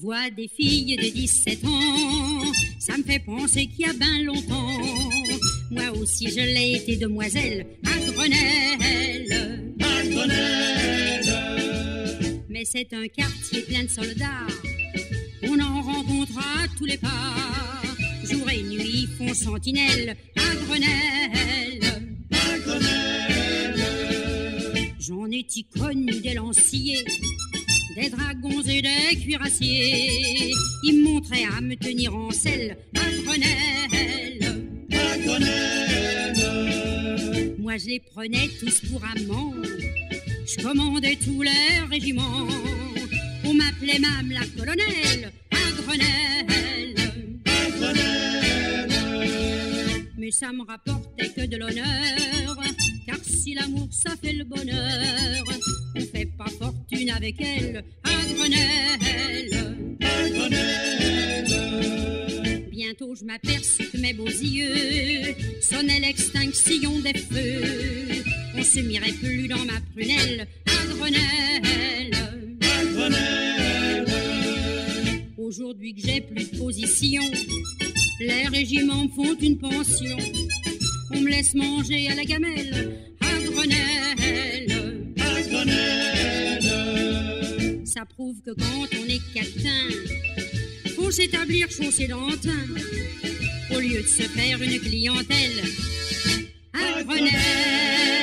vois des filles de 17 ans, ça me fait penser qu'il y a ben longtemps. Moi aussi je l'ai été demoiselle à Grenelle. À Grenelle. Mais c'est un quartier plein de soldats, on en rencontre à tous les pas. Jour et nuit ils font sentinelle à Grenelle. À Grenelle. J'en ai connu des lanciers, des dragons et des cuirassiers. Ils me montraient à me tenir en selle à Grenelle. À Grenelle. Moi je les prenais tous pour amants, je commandais tous les régiments. On m'appelait Mame la colonelle à Grenelle. À Grenelle. Mais ça me rapportait que de l'honneur, car si l'amour ça fait le bonheur, on fait pas fortune avec elle à Grenelle. À Grenelle. Bientôt je m'aperçus que mes beaux yeux sonnaient l'extinction des feux. On se mirait plus dans ma prunelle à Grenelle. À Grenelle. Aujourd'hui que j'ai plus de position, les régiments me font une pension. On me laisse manger à la gamelle à Grenelle. À Grenelle. Ça prouve que quand on est catin, faut s'établir chaussé d'antin, au lieu de se faire une clientèle à Grenelle.